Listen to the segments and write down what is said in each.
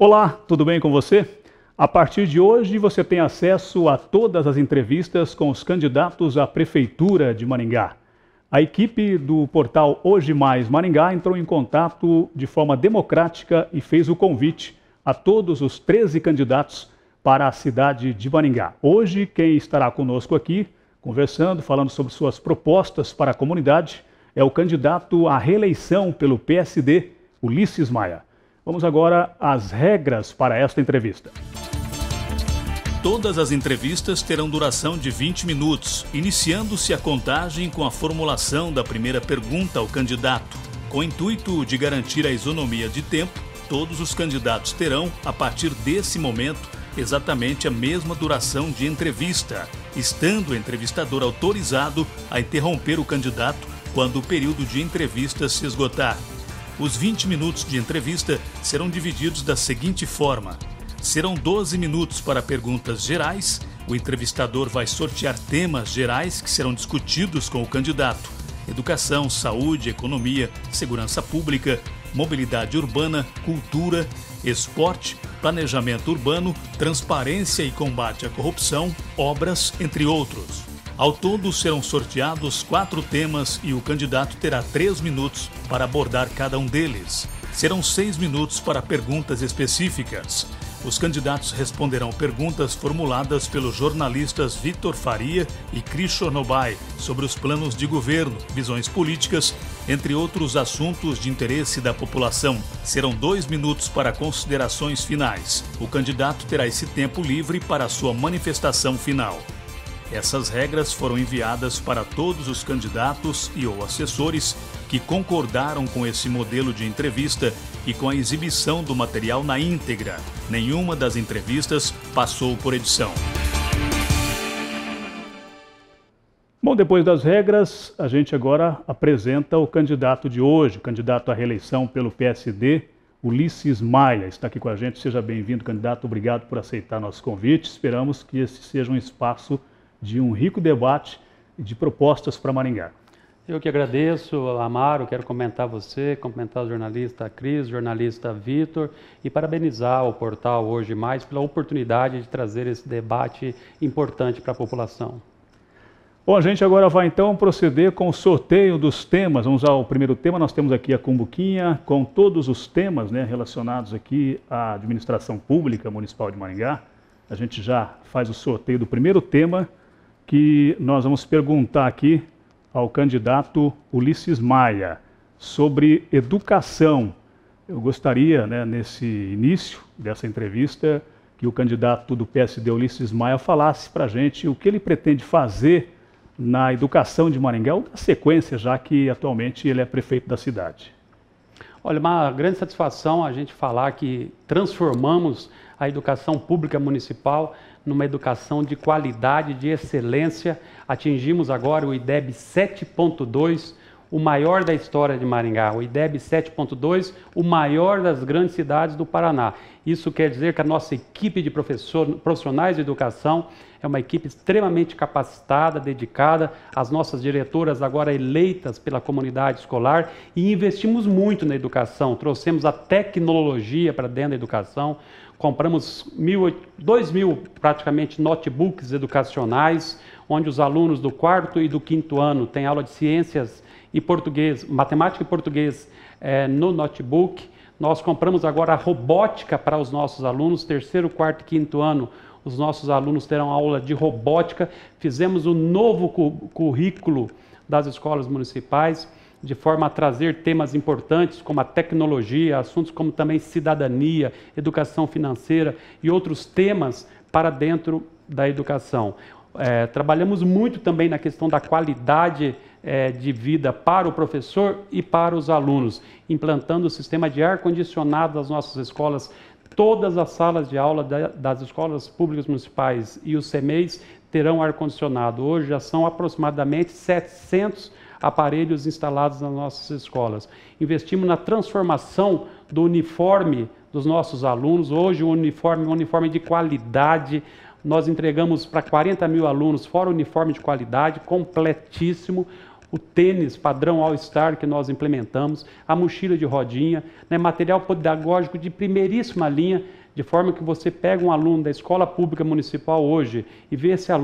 Olá, tudo bem com você? A partir de hoje você tem acesso a todas as entrevistas com os candidatos à Prefeitura de Maringá. A equipe do portal Hoje Mais Maringá entrou em contato de forma democrática e fez o convite a todos os 13 candidatos para a cidade de Maringá. Hoje quem estará conosco aqui, conversando, falando sobre suas propostas para a comunidade, é o candidato à reeleição pelo PSD, Ulisses Maia. Vamos agora às regras para esta entrevista. Todas as entrevistas terão duração de 20 minutos, iniciando-se a contagem com a formulação da primeira pergunta ao candidato. Com o intuito de garantir a isonomia de tempo, todos os candidatos terão, a partir desse momento, exatamente a mesma duração de entrevista, estando o entrevistador autorizado a interromper o candidato quando o período de entrevista se esgotar. Os 20 minutos de entrevista serão divididos da seguinte forma: serão 12 minutos para perguntas gerais, o entrevistador vai sortear temas gerais que serão discutidos com o candidato: educação, saúde, economia, segurança pública, mobilidade urbana, cultura, esporte, planejamento urbano, transparência e combate à corrupção, obras, entre outros. Ao todo, serão sorteados 4 temas e o candidato terá 3 minutos para abordar cada um deles. Serão 6 minutos para perguntas específicas. Os candidatos responderão perguntas formuladas pelos jornalistas Vitor Faria e Cris Chornobai sobre os planos de governo, visões políticas, entre outros assuntos de interesse da população. Serão 2 minutos para considerações finais. O candidato terá esse tempo livre para a sua manifestação final. Essas regras foram enviadas para todos os candidatos e ou assessores que concordaram com esse modelo de entrevista e com a exibição do material na íntegra. Nenhuma das entrevistas passou por edição. Bom, depois das regras, a gente agora apresenta o candidato de hoje, candidato à reeleição pelo PSD, Ulisses Maia. Está aqui com a gente. Seja bem-vindo, candidato. Obrigado por aceitar nosso convite. Esperamos que esse seja um espaço de um rico debate e de propostas para Maringá. Eu que agradeço, Amaro, quero comentar você, cumprimentar o jornalista Cris, jornalista Vitor e parabenizar o portal Hoje Mais pela oportunidade de trazer esse debate importante para a população. Bom, a gente agora vai então proceder com o sorteio dos temas. Vamos ao primeiro tema. Nós temos aqui a cumbuquinha com todos os temas, relacionados aqui à administração pública municipal de Maringá. A gente já faz o sorteio do primeiro tema, que nós vamos perguntar aqui ao candidato Ulisses Maia sobre educação. Eu gostaria, nesse início dessa entrevista, que o candidato do PSD, Ulisses Maia, falasse para a gente o que ele pretende fazer na educação de Maringá, ou na sequência, já que atualmente ele é prefeito da cidade. Olha, uma grande satisfação a gente falar que transformamos a educação pública municipal numa educação de qualidade, de excelência. Atingimos agora o IDEB 7.2, o maior da história de Maringá. O IDEB 7.2, o maior das grandes cidades do Paraná. Isso quer dizer que a nossa equipe de profissionais de educação é uma equipe extremamente capacitada, dedicada, as nossas diretoras agora eleitas pela comunidade escolar, e investimos muito na educação, trouxemos a tecnologia para dentro da educação, compramos 2.000 praticamente notebooks educacionais, onde os alunos do 4º e do 5º ano têm aula de ciências e português, matemática e português no notebook. Nós compramos agora a robótica para os nossos alunos, 3º, 4º e 5º ano, os nossos alunos terão aula de robótica. Fizemos um novo currículo das escolas municipais, de forma a trazer temas importantes como a tecnologia, assuntos como também cidadania, educação financeira e outros temas para dentro da educação. Trabalhamos muito também na questão da qualidade de vida para o professor e para os alunos, implantando o sistema de ar-condicionado das nossas escolas. Todas as salas de aula das escolas públicas municipais e os CMEs terão ar-condicionado. Hoje já são aproximadamente 700 aparelhos instalados nas nossas escolas. Investimos na transformação do uniforme dos nossos alunos. Hoje um uniforme de qualidade. Nós entregamos para 40 mil alunos, fora o uniforme de qualidade, completíssimo. o tênis padrão All-Star que nós implementamos, a mochila de rodinha, né, material pedagógico de primeiríssima linha, de forma que você pega um aluno da escola pública municipal hoje e vê esse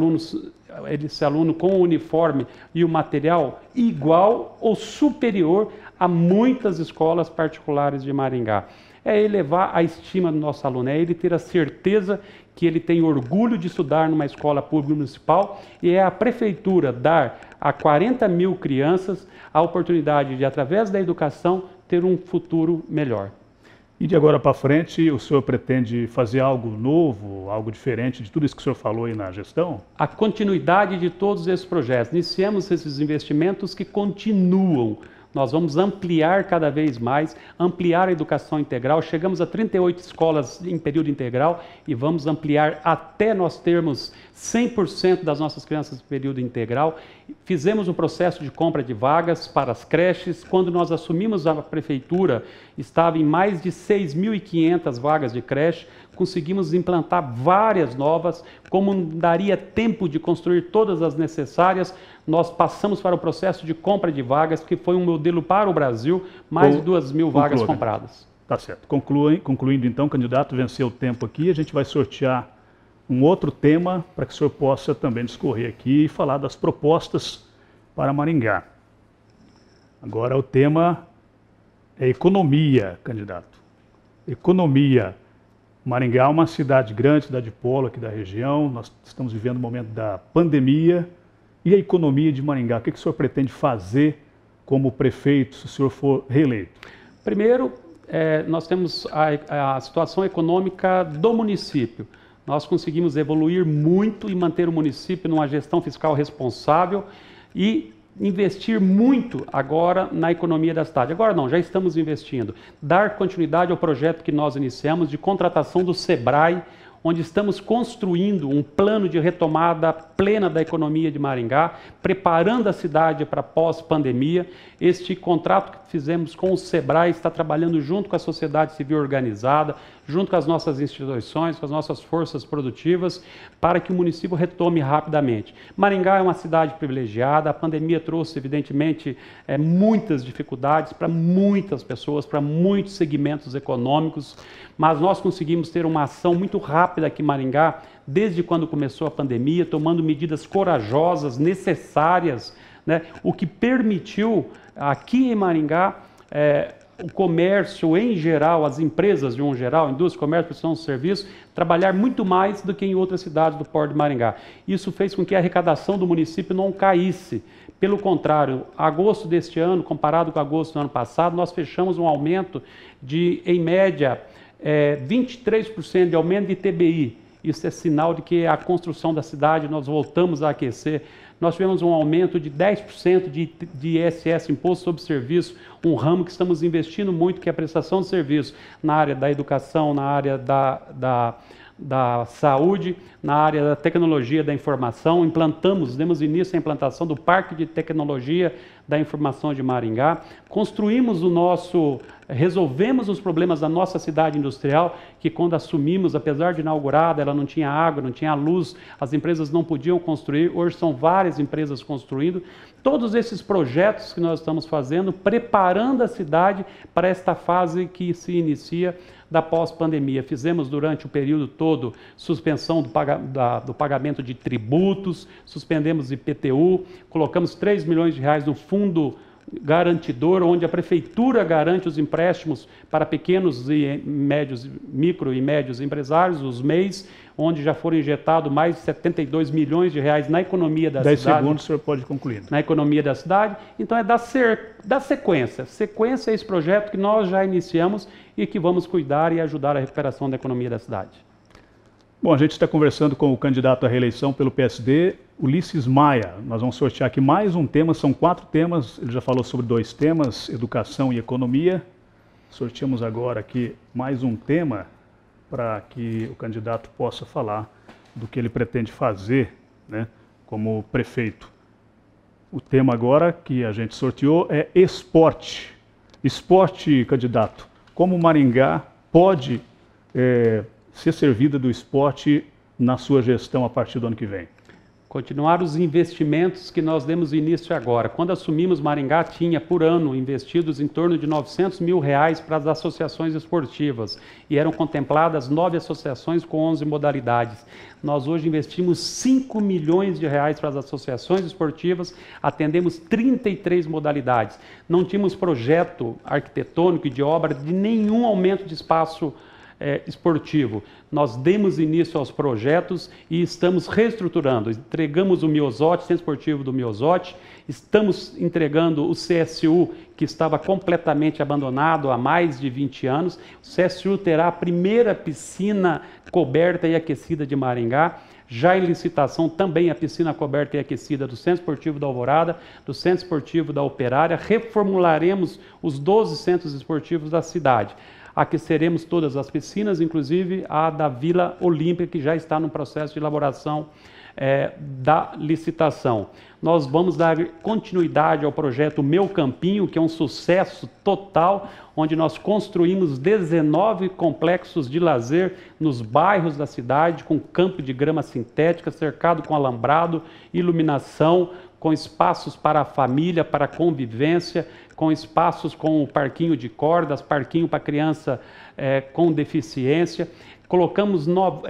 aluno com o uniforme e o material igual ou superior a muitas escolas particulares de Maringá. É elevar a estima do nosso aluno, é ele ter a certeza que ele tem orgulho de estudar numa escola pública municipal, e é a prefeitura dar a 40 mil crianças a oportunidade de, através da educação, ter um futuro melhor. E de agora para frente, o senhor pretende fazer algo novo, algo diferente de tudo isso que o senhor falou aí na gestão? A continuidade de todos esses projetos. Iniciamos esses investimentos que continuam. Nós vamos ampliar cada vez mais, ampliar a educação integral. Chegamos a 38 escolas em período integral e vamos ampliar até nós termos 100% das nossas crianças em período integral. Fizemos um processo de compra de vagas para as creches. Quando nós assumimos a prefeitura, estava em mais de 6.500 vagas de creche. Conseguimos implantar várias novas. Como não daria tempo de construir todas as necessárias, nós passamos para o processo de compra de vagas, que foi um modelo para o Brasil, mais de 2.000 vagas compradas. Tá certo. Concluindo então, candidato, venceu o tempo aqui, a gente vai sortear um outro tema para que o senhor possa também discorrer aqui e falar das propostas para Maringá. Agora o tema é economia, candidato. Economia. Maringá é uma cidade grande, cidade polo aqui da região, nós estamos vivendo o momento da pandemia. E a economia de Maringá, o que o senhor pretende fazer como prefeito, se o senhor for reeleito? Primeiro, nós temos a situação econômica do município. Nós conseguimos evoluir muito e manter o município numa gestão fiscal responsável e investir muito agora na economia da cidade. Agora não, já estamos investindo. Dar continuidade ao projeto que nós iniciamos de contratação do SEBRAE, onde estamos construindo um plano de retomada plena da economia de Maringá, preparando a cidade para pós-pandemia. Este contrato que fizemos com o SEBRAE está trabalhando junto com a sociedade civil organizada, junto com as nossas instituições, com as nossas forças produtivas, para que o município retome rapidamente. Maringá é uma cidade privilegiada, a pandemia trouxe, evidentemente, muitas dificuldades para muitas pessoas, para muitos segmentos econômicos, mas nós conseguimos ter uma ação muito rápida aqui em Maringá, desde quando começou a pandemia, tomando medidas corajosas, necessárias, né? O que permitiu aqui em Maringá o comércio em geral, as empresas de um geral, indústria, comércio, prestação de serviço, trabalhar muito mais do que em outras cidades do Porto de Maringá. Isso fez com que a arrecadação do município não caísse. Pelo contrário, agosto deste ano, comparado com agosto do ano passado, nós fechamos um aumento de, em média, 23% de aumento de TBI. Isso é sinal de que a construção da cidade nós voltamos a aquecer. Nós tivemos um aumento de 10% de ISS, Imposto sobre Serviço, um ramo que estamos investindo muito, que é a prestação de serviço na área da educação, na área da saúde, na área da tecnologia da informação. Demos início à implantação do Parque de Tecnologia da Informação de Maringá. Resolvemos os problemas da nossa cidade industrial, que quando assumimos, apesar de inaugurada, ela não tinha água, não tinha luz, as empresas não podiam construir. Hoje são várias empresas construindo. Todos esses projetos que nós estamos fazendo, preparando a cidade para esta fase que se inicia da pós-pandemia. Fizemos durante o período todo suspensão do pagamento de tributos, suspendemos IPTU, colocamos 3 milhões de reais no fundo garantidor, onde a prefeitura garante os empréstimos para pequenos e médios, micro e médios empresários, os MEIs, onde já foram injetados mais de 72 milhões de reais na economia da cidade. 10 segundos o senhor pode concluir. Na economia da cidade. Então é da sequência. Sequência é esse projeto que nós já iniciamos e que vamos cuidar e ajudar a recuperação da economia da cidade. Bom, a gente está conversando com o candidato à reeleição pelo PSD, Ulisses Maia. Nós vamos sortear aqui mais um tema, são 4 temas, ele já falou sobre 2 temas, educação e economia. Sorteamos agora aqui mais um tema para que o candidato possa falar do que ele pretende fazer, né, como prefeito. O tema agora que a gente sorteou é esporte. Esporte, candidato, como Maringá pode ser servida do esporte na sua gestão a partir do ano que vem? Continuar os investimentos que nós demos início agora. Quando assumimos, Maringá tinha por ano investidos em torno de R$900 mil para as associações esportivas e eram contempladas 9 associações com 11 modalidades. Nós hoje investimos R$5 milhões para as associações esportivas, atendemos 33 modalidades. Não tínhamos projeto arquitetônico e de obra de nenhum aumento de espaço esportivo. Nós demos início aos projetos e estamos reestruturando. Entregamos o Miosote, Centro Esportivo do Miosote, estamos entregando o CSU, que estava completamente abandonado há mais de 20 anos. O CSU terá a primeira piscina coberta e aquecida de Maringá. Já em licitação também a piscina coberta e aquecida do Centro Esportivo da Alvorada, do Centro Esportivo da Operária. Reformularemos os 12 centros esportivos da cidade. Aqueceremos todas as piscinas, inclusive a da Vila Olímpica, que já está no processo de elaboração da licitação. Nós vamos dar continuidade ao projeto Meu Campinho, que é um sucesso total, onde nós construímos 19 complexos de lazer nos bairros da cidade, com campo de grama sintética, cercado com alambrado, iluminação, com espaços para a família, para a convivência, com espaços com o parquinho de cordas, parquinho para criança com deficiência. Colocamos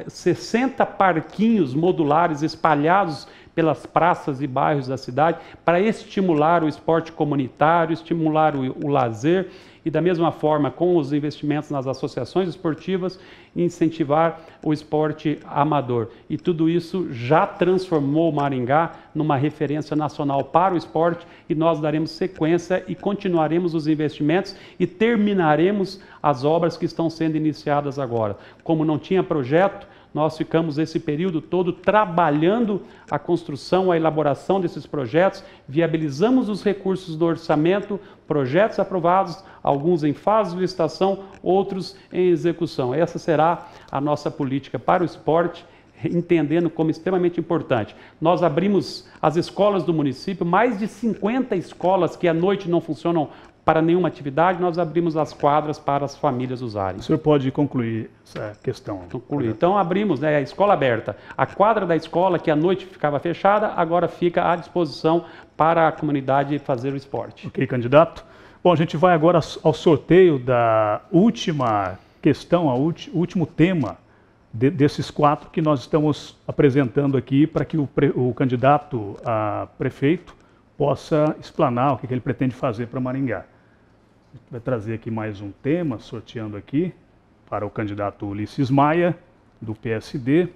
60 parquinhos modulares espalhados pelas praças e bairros da cidade para estimular o esporte comunitário, estimular o lazer e, da mesma forma, com os investimentos nas associações esportivas, incentivar o esporte amador. E tudo isso já transformou Maringá numa referência nacional para o esporte e nós daremos sequência e continuaremos os investimentos e terminaremos as obras que estão sendo iniciadas agora. Como não tinha projeto, nós ficamos esse período todo trabalhando a construção, a elaboração desses projetos, viabilizamos os recursos do orçamento, projetos aprovados, alguns em fase de licitação, outros em execução. Essa será a nossa política para o esporte, entendendo como extremamente importante. Nós abrimos as escolas do município, mais de 50 escolas que à noite não funcionam para nenhuma atividade, nós abrimos as quadras para as famílias usarem. O senhor pode concluir essa questão? Concluir. Então abrimos a escola aberta. A quadra da escola, que à noite ficava fechada, agora fica à disposição para a comunidade fazer o esporte. Ok, candidato. Bom, a gente vai agora ao sorteio da última questão, ao último tema desses 4 que nós estamos apresentando aqui para que o candidato a prefeito possa explanar o que ele pretende fazer para Maringá. Vai trazer aqui mais um tema, sorteando aqui, para o candidato Ulisses Maia, do PSD.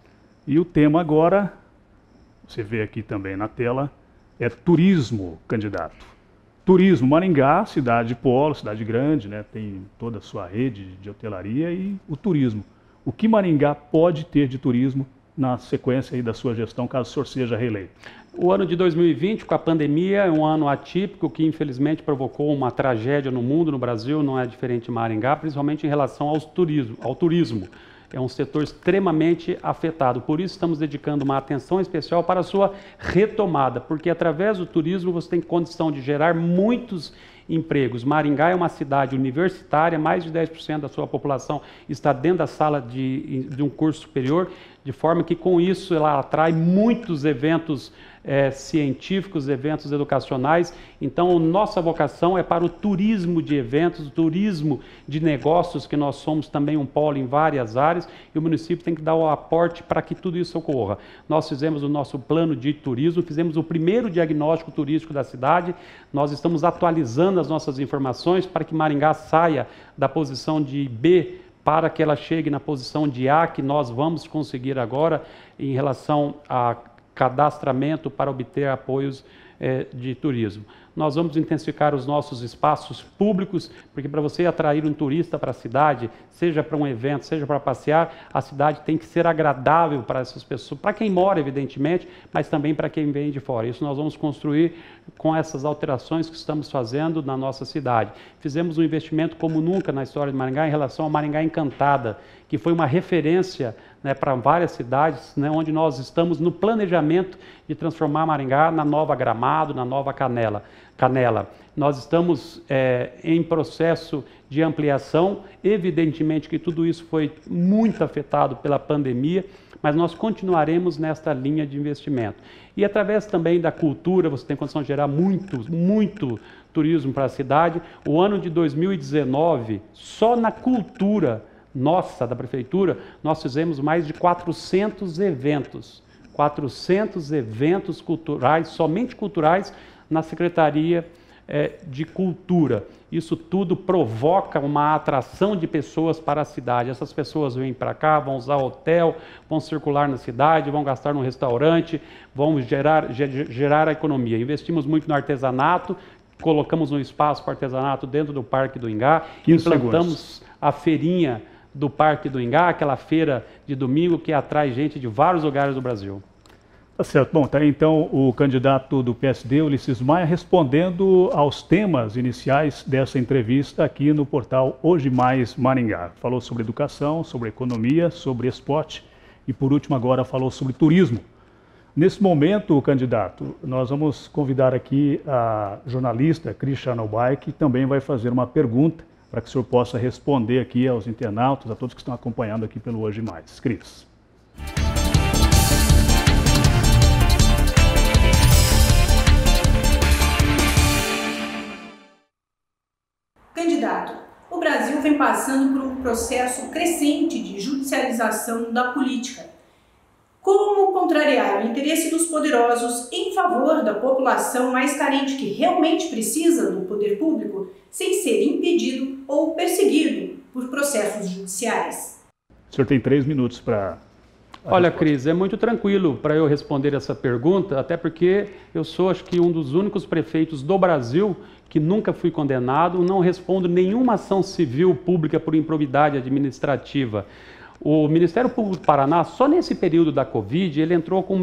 E o tema agora, você vê aqui também na tela, é turismo, candidato. Turismo, Maringá, cidade polo, cidade grande, né, tem toda a sua rede de hotelaria e o turismo. O que Maringá pode ter de turismo na sequência aí da sua gestão, caso o senhor seja reeleito? O ano de 2020, com a pandemia, é um ano atípico que infelizmente provocou uma tragédia no mundo, no Brasil, não é diferente de Maringá, principalmente em relação ao turismo. É um setor extremamente afetado, por isso estamos dedicando uma atenção especial para a sua retomada, porque através do turismo você tem condição de gerar muitos empregos. Maringá é uma cidade universitária, mais de 10% da sua população está dentro da sala de um curso superior, de forma que com isso ela atrai muitos eventos científicos, eventos educacionais. Então, nossa vocação é para o turismo de eventos, o turismo de negócios, que nós somos também um polo em várias áreas, e o município tem que dar o aporte para que tudo isso ocorra. Nós fizemos o nosso plano de turismo, fizemos o primeiro diagnóstico turístico da cidade, nós estamos atualizando as nossas informações para que Maringá saia da posição de B para que ela chegue na posição de A, que nós vamos conseguir agora em relação a cadastramento para obter apoios de turismo. Nós vamos intensificar os nossos espaços públicos, porque para você atrair um turista para a cidade, seja para um evento, seja para passear, a cidade tem que ser agradável para essas pessoas, para quem mora, evidentemente, mas também para quem vem de fora. Isso nós vamos construir com essas alterações que estamos fazendo na nossa cidade. Fizemos um investimento como nunca na história de Maringá em relação a Maringá Encantada, que foi uma referência, né, para várias cidades, né, onde nós estamos no planejamento de transformar Maringá na nova Gramado, na nova Canela. Nós estamos em processo de ampliação, evidentemente que tudo isso foi muito afetado pela pandemia, mas nós continuaremos nesta linha de investimento. E através também da cultura, você tem condição de gerar muito turismo para a cidade. O ano de 2019, só na cultura nossa, da prefeitura, nós fizemos mais de 400 eventos. 400 eventos culturais, somente culturais, na Secretaria de Cultura. Isso tudo provoca uma atração de pessoas para a cidade. Essas pessoas vêm para cá, vão usar hotel, vão circular na cidade, vão gastar num restaurante, vão gerar a economia. Investimos muito no artesanato, colocamos um espaço para artesanato dentro do Parque do Ingá, implantamos a feirinha do Parque do Ingá, aquela feira de domingo que atrai gente de vários lugares do Brasil. Tá certo. Bom, tá aí então o candidato do PSD, Ulisses Maia, respondendo aos temas iniciais dessa entrevista aqui no portal Hoje Mais Maringá. Falou sobre educação, sobre economia, sobre esporte e, por último, agora falou sobre turismo. Nesse momento, candidato, nós vamos convidar aqui a jornalista Cris Chernobyl, que também vai fazer uma pergunta para que o senhor possa responder aqui aos internautas, a todos que estão acompanhando aqui pelo Hoje Mais. Cris. Candidato, o Brasil vem passando por um processo crescente de judicialização da política. Como contrariar o interesse dos poderosos em favor da população mais carente que realmente precisa do poder público, sem ser impedido ou perseguido por processos judiciais? O senhor tem 3 minutos para... Olha, Cris, é muito tranquilo para eu responder essa pergunta, até porque eu sou, acho que, um dos únicos prefeitos do Brasil que nunca fui condenado, não respondo nenhuma ação civil pública por improbidade administrativa. O Ministério Público do Paraná, só nesse período da Covid, ele entrou com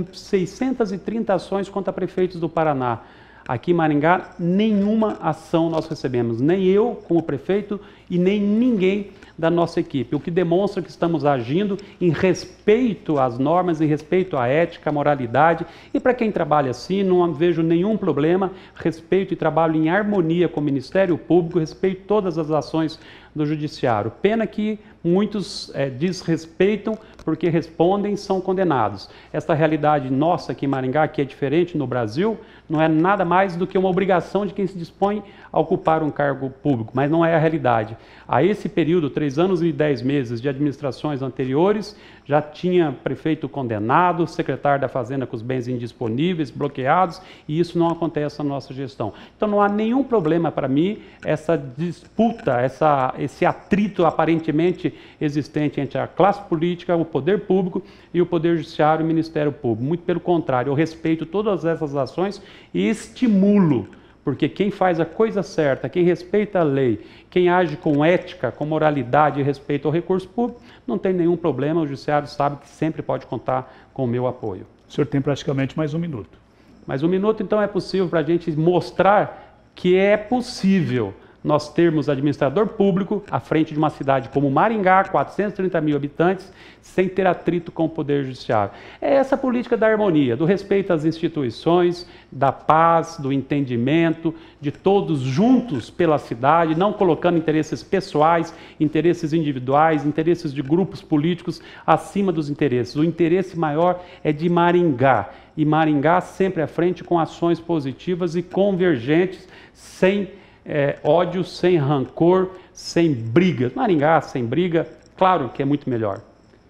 630 ações contra prefeitos do Paraná. Aqui em Maringá, nenhuma ação nós recebemos, nem eu como prefeito e nem ninguém da nossa equipe, o que demonstra que estamos agindo em respeito às normas, em respeito à ética, à moralidade, e para quem trabalha assim, não vejo nenhum problema, respeito e trabalho em harmonia com o Ministério Público, respeito todas as ações do Judiciário. Pena que muitos desrespeitam porque respondem e são condenados. Esta realidade nossa aqui em Maringá, que é diferente no Brasil, não é nada mais do que uma obrigação de quem se dispõe a ocupar um cargo público, mas não é a realidade. A esse período, 3 anos e 10 meses de administrações anteriores, já tinha prefeito condenado, secretário da Fazenda com os bens indisponíveis, bloqueados, e isso não acontece na nossa gestão. Então não há nenhum problema para mim essa disputa, esse atrito aparentemente existente entre a classe política, o poder público e o poder judiciário e o Ministério Público. Muito pelo contrário, eu respeito todas essas ações e estimulo, porque quem faz a coisa certa, quem respeita a lei, quem age com ética, com moralidade e respeito ao recurso público, não tem nenhum problema, o Judiciário sabe que sempre pode contar com o meu apoio. O senhor tem praticamente mais 1 minuto. Mais 1 minuto, então, é possível para a gente mostrar que é possível nós termos administrador público à frente de uma cidade como Maringá, 430 mil habitantes, sem ter atrito com o Poder Judiciário. É essa política da harmonia, do respeito às instituições, da paz, do entendimento, de todos juntos pela cidade, não colocando interesses pessoais, interesses individuais, interesses de grupos políticos acima dos interesses. O interesse maior é de Maringá, e Maringá sempre à frente com ações positivas e convergentes, sem ódio, sem rancor, sem briga. Maringá sem briga, claro que é muito melhor.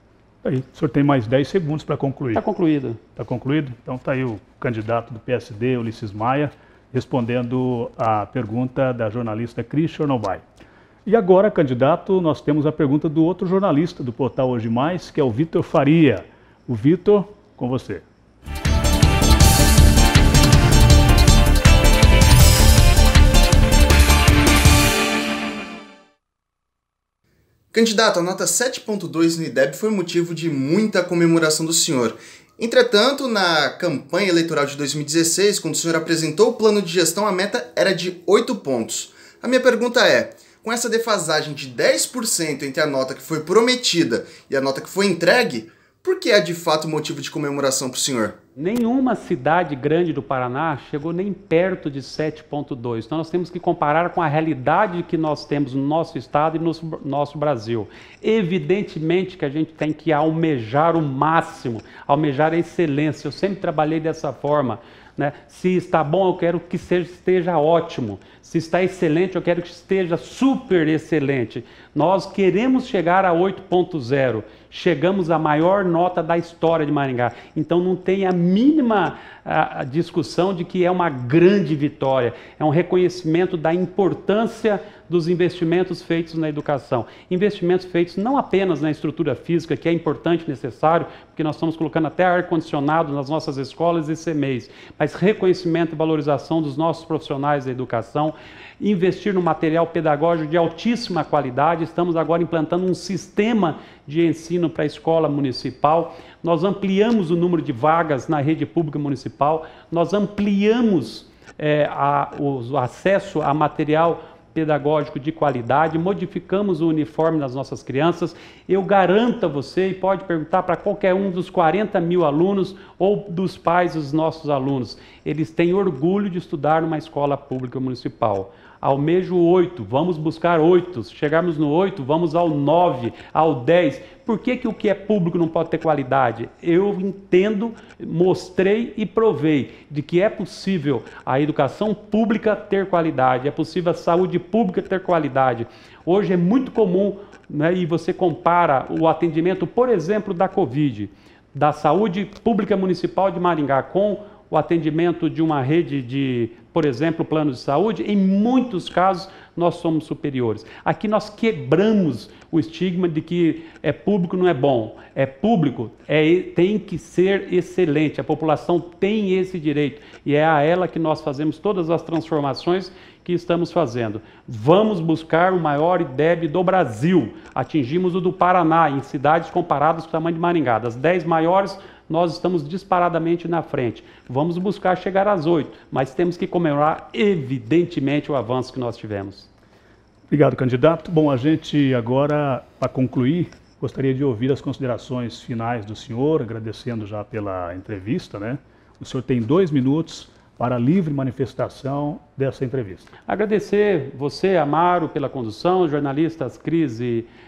Aí, o senhor tem mais 10 segundos para concluir. Está concluído. Está concluído? Então está aí o candidato do PSD, Ulisses Maia, respondendo a pergunta da jornalista Cris Chernobyl. E agora, candidato, nós temos a pergunta do outro jornalista do portal Hoje Mais, que é o Vitor Faria. O Vitor, com você. Candidato, a nota 7.2 no IDEB foi motivo de muita comemoração do senhor. Entretanto, na campanha eleitoral de 2016, quando o senhor apresentou o plano de gestão, a meta era de 8 pontos. A minha pergunta é, com essa defasagem de 10% entre a nota que foi prometida e a nota que foi entregue, Por que é de fato motivo de comemoração para o senhor? Nenhuma cidade grande do Paraná chegou nem perto de 7,2. Então nós temos que comparar com a realidade que nós temos no nosso estado e no nosso Brasil. Evidentemente que a gente tem que almejar o máximo, almejar a excelência. Eu sempre trabalhei dessa forma, né? Se está bom, eu quero que esteja ótimo. Se está excelente, eu quero que esteja super excelente. Nós queremos chegar a 8,0. Chegamos à maior nota da história de Maringá. Então não tem a mínima discussão de que é uma grande vitória. É um reconhecimento da importância dos investimentos feitos na educação. Investimentos feitos não apenas na estrutura física, que é importante e necessário, porque nós estamos colocando até ar-condicionado nas nossas escolas e CMEs, mas reconhecimento e valorização dos nossos profissionais da educação, investir no material pedagógico de altíssima qualidade. Estamos agora implantando um sistema de ensino para a escola municipal. Nós ampliamos o número de vagas na rede pública municipal, nós ampliamos o acesso a material pedagógico de qualidade, modificamos o uniforme das nossas crianças. Eu garanto a você, e pode perguntar para qualquer um dos 40 mil alunos ou dos pais dos nossos alunos, eles têm orgulho de estudar numa escola pública municipal. Almejo 8, vamos buscar 8, se chegarmos no 8, vamos ao 9, ao 10. Por que o que é público não pode ter qualidade? Eu entendo, mostrei e provei de que é possível a educação pública ter qualidade, é possível a saúde pública ter qualidade. Hoje é muito comum, né, e você compara o atendimento, por exemplo, da Covid, da saúde pública municipal de Maringá com o atendimento de uma rede de, por exemplo, plano de saúde, em muitos casos nós somos superiores. Aqui nós quebramos o estigma de que é público não é bom. É público, tem que ser excelente, a população tem esse direito e é a ela que nós fazemos todas as transformações que estamos fazendo. Vamos buscar o maior IDEB do Brasil. Atingimos o do Paraná, em cidades comparadas com o tamanho de Maringá. Das 10 maiores, nós estamos disparadamente na frente. Vamos buscar chegar às 8, mas temos que comemorar, evidentemente, o avanço que nós tivemos. Obrigado, candidato. Bom, a gente agora, para concluir, gostaria de ouvir as considerações finais do senhor, agradecendo já pela entrevista, né? O senhor tem 2 minutos para a livre manifestação dessa entrevista. Agradecer você, Amaro, pela condução, os jornalistas Cris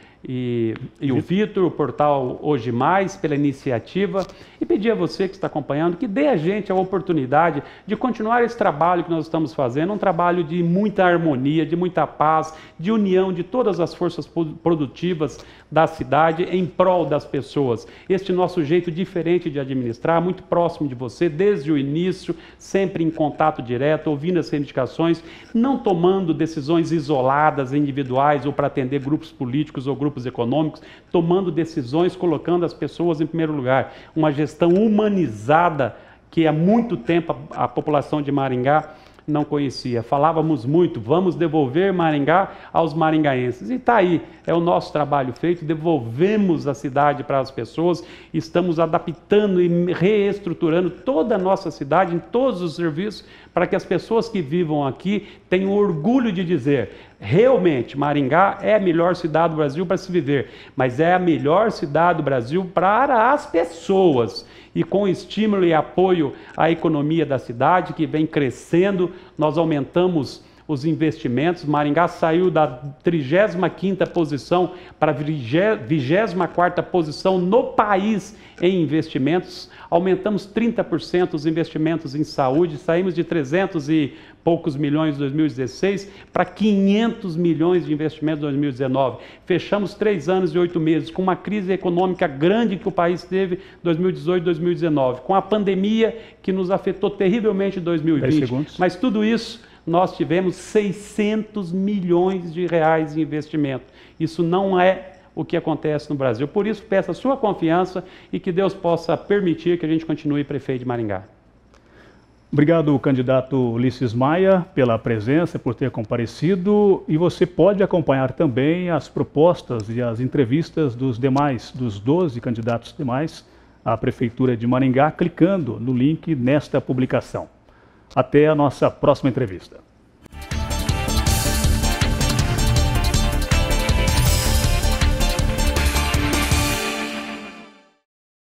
e o Vitor, o portal Hoje Mais, pela iniciativa, e pedir a você que está acompanhando que dê a gente a oportunidade de continuar esse trabalho que nós estamos fazendo, um trabalho de muita harmonia, de muita paz, de união de todas as forças produtivas da cidade em prol das pessoas. Este nosso jeito diferente de administrar, muito próximo de você, desde o início, sempre em contato direto, ouvindo as reivindicações, não tomando decisões isoladas, individuais, ou para atender grupos políticos ou grupos econômicos, tomando decisões, colocando as pessoas em primeiro lugar. Uma gestão humanizada que há muito tempo a população de Maringá não conhecia. Falávamos muito, vamos devolver Maringá aos maringaenses. E está aí, é o nosso trabalho feito, devolvemos a cidade para as pessoas, estamos adaptando e reestruturando toda a nossa cidade, em todos os serviços, para que as pessoas que vivam aqui tenham orgulho de dizer, realmente, Maringá é a melhor cidade do Brasil para se viver, mas é a melhor cidade do Brasil para as pessoas. E com estímulo e apoio à economia da cidade, que vem crescendo, nós aumentamos os investimentos. Maringá saiu da 35ª posição para a 24ª posição no país em investimentos. Aumentamos 30% os investimentos em saúde, saímos de 300 e poucos milhões em 2016 para 500 milhões de investimentos em 2019. Fechamos 3 anos e 8 meses com uma crise econômica grande que o país teve em 2018 e 2019, com a pandemia que nos afetou terrivelmente em 2020. Mas tudo isso nós tivemos 600 milhões de reais em investimento. Isso não é o que acontece no Brasil. Por isso, peço a sua confiança e que Deus possa permitir que a gente continue prefeito de Maringá. Obrigado, candidato Ulisses Maia, pela presença, por ter comparecido. E você pode acompanhar também as propostas e as entrevistas dos 12 candidatos demais à Prefeitura de Maringá, clicando no link nesta publicação. Até a nossa próxima entrevista.